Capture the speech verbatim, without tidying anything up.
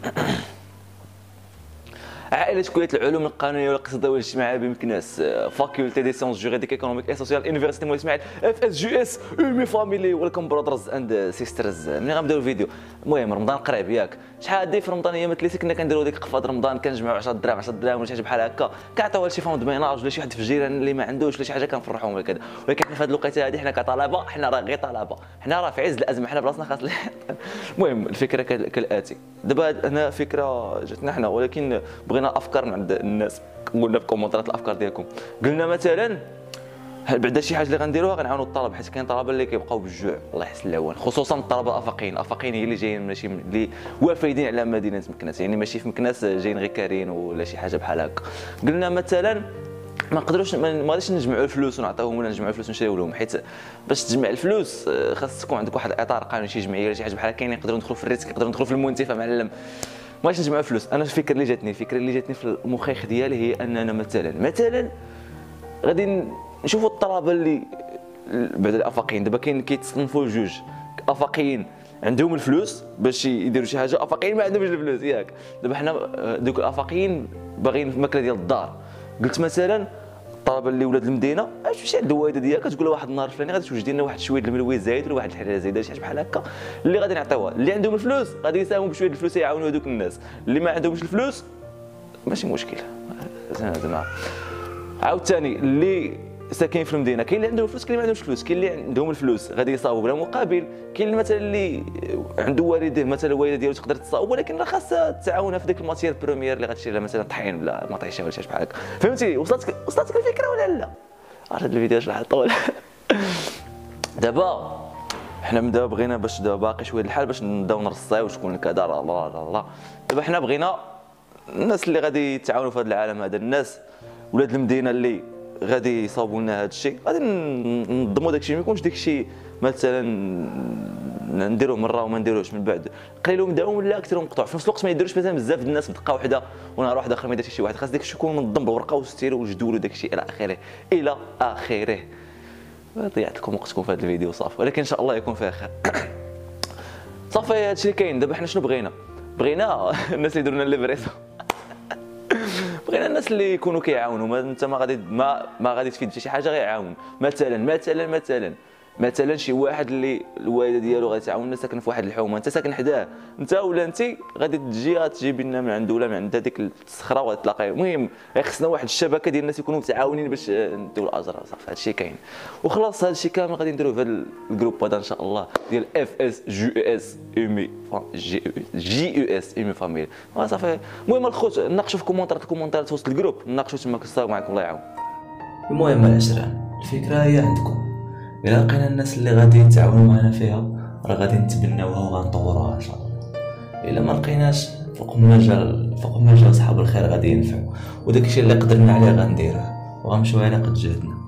عائلة كلية العلوم القانونية والاقتصادية والاجتماعية بمكناس، فاكولتي دي سيونس جوريديك ايكونوميك اي سوسيال يونيفرسيتي مولاي اسماعيل اف اس جي اس اومي فاميلي. ويلكم برادرز اند سيسترز. ملي غنبداو الفيديو، المهم رمضان قريب ياك، شحال هادي في رمضان ايامات اللي كنا كنديروا ديك قفاض رمضان، كنجمعوا عشرة دراهم عشرة دراهم ولا شي حاجه بحال هكا، كنعطيوها لشي فون دو ميناج ولا شي واحد في الجيران اللي ما عندوش ولا شي حاجه كنفرحوهم وكذا. ولكن في هذه الوقيته هذه حنا كطلبه، حنا راه غير طلبه، حنا راه في عز الازمه، حنا براسنا خاص. المهم الفكره كالاتي، دابا هنا فكره جاتنا حنا ولكن بغينا افكار من عند الناس. قلنا في كومونتات الافكار ديالكم، قلنا مثلا هل بعدا شي حاجه اللي غنديروها غنعاونوا الطلبه، حيت كاين طلبه اللي كيبقاو بالجوع الله يحسن العوان، خصوصا الطلبه الافاقيين. الافاقيين هي اللي جايين ماشي اللي وافدين على مدينه مكناس، يعني ماشي في مكناس جايين غير كارين ولا شي حاجه بحال هكا. قلنا مثلا ما نقدروش ما غاديش نجمعوا الفلوس ونعطيوهم ولا نجمعوا الفلوس ونشريو لهم، حيت باش تجمع الفلوس خاص تكون عندك واحد الاطار قانوني، شي جمعيه ولا شي حاجه بحال هكا. كاين يقدروا يدخلوا في الريسك، يقدروا يدخلوا في المنتفع معلم. ما بغيتش نجمعوا فلوس. انا الفكره اللي جاتني الفكره اللي جاتني في المخيخ ديالي هي اننا مثلا مثلا غادي نشوفوا الطلبه اللي بعد الافاقيين. دابا كاين كيتصنفوا جوج، افاقيين عندهم الفلوس باش يديروا شي حاجه، افاقيين ما عندهمش الفلوس ياك. دابا حنا دوك الافاقيين باغيين الماكله ديال الدار. قلت مثلا الطلبه اللي ولاد المدينه، شوف شي الدوايده ديالك كتقول واحد النهار الفلاني غادي توجد لنا واحد شويه الملوي زايد ولا واحد الحلال زايد شي حاجه بحال هكا اللي غادي نعطيوها. اللي عندهم الفلوس غادي يساهموا بشويه الفلوس يعاونوا هذوك الناس، اللي ما عندهمش الفلوس ماشي مشكل. زعما عاوتاني اللي ساكنين في المدينه، كاين اللي عندهم الفلوس كاين اللي ما عندهمش الفلوس، كاين اللي عندهم الفلوس غادي يصاوبوا بلا مقابل، كاين اللي مثلا اللي عنده والديه مثلا الوالده ديالو تقدر تصاوب ولكن راه خاصها تعاونها في ديك الماتير بروميير اللي غتشري لها مثلا طحين ولا مطيشه ولا شي حاجه بحال هكا. فهمتي؟ وصلتك وصلتك الفكره ولا لا؟ عرفت الفيديو شحال طول. دابا حنا من دابا بغينا باش دابا باقي شويه الحال باش نبداو نرصاو وشكون كذا لا لا لا. دابا حنا بغينا الناس اللي غادي يتعاونوا في هذا العالم هذا، الناس ولاد المدينه اللي غادي يصاوبوا لنا هذا الشيء، غادي ننظموا داك الشيء. ما يكونش داك الشيء مثلا نديروه مره وما نديروهش من بعد، قليلهم داوم ولا اكثرهم مقطوع. في نفس الوقت ما يديروش مثلا بزاف الناس بدقه واحده ونهار واحد اخر ما يدير شي واحد. خاص داك الشيء يكون منظم بالورقه والستيرو والجدول وداك الشيء الى اخره الى اخره. ضيعت لكم وقتكم في هذا الفيديو صافي، ولكن ان شاء الله يكون فيه خير. صافي هذا الشيء اللي كاين. دابا حنا شنو بغينا؟ بغينا الناس اللي يديروا لنا ليفريسو. بغينا الناس اللي يكونوا كيعاونوا. ما انت ما غادي ما, ما غادي تفيد في شي حاجه غير يعاون. مثلا مثلا مثلا مثلا شي واحد اللي الوالده ديالو غادي تعاوننا ساكن في واحد الحومه، انت ساكن حداه، انت ولا انت غادي تجي غتجيب لنا من عنده ولا من عند هذيك الصخره وغتلاقي. المهم خصنا واحد الشبكه ديال الناس يكونوا متعاونين باش نديو الاجر. صافي هذا الشيء كاين وخلاص. هذا الشيء كامل غادي نديروه في هذا الجروب هذا ان شاء الله ديال اف اس جي اس ايمي جي جي يو اس ايمي فاميلي. صافي المهم الخوت ناقشوا في كومونتات الكومونتات في وسط الجروب، ناقشوا تما. كنصاوب معكم الله يعاون. المهم العشرة الفكره هي عندكم، الا لقينا الناس اللي غادي يتعاونوا معنا فيها راه غادي نتبناوها وغنطوروها ان شاء الله. الا ما لقيناش فوق المجال فوق المجال صحاب الخير غادي ينفعوا، وداك الشيء اللي قدرنا عليه غنديروه وغنمشيو على قد جهدنا.